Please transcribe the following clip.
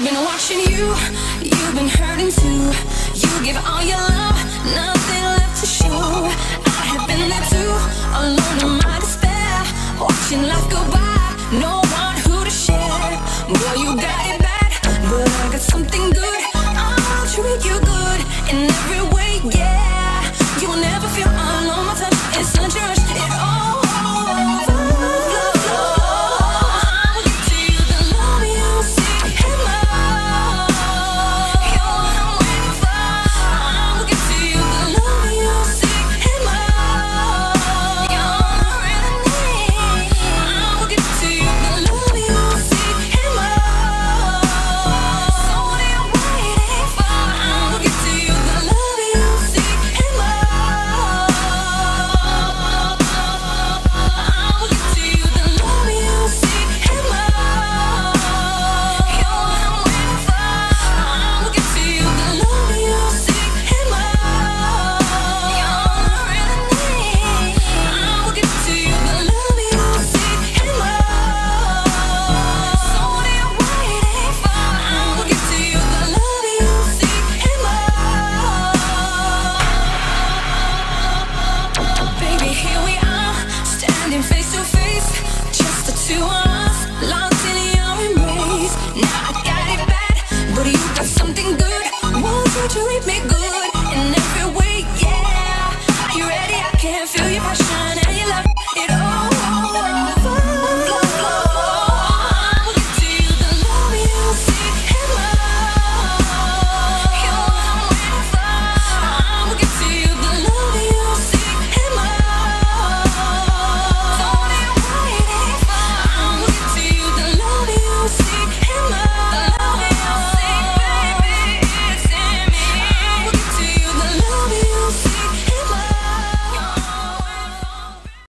been watching you, you've been hurting too. You give all your love, nothing left to show. I have been there too, alone in my despair, watching life go by, no one who to share. Boy, you got it bad, but I got something good. I'll treat you good in every way, yeah.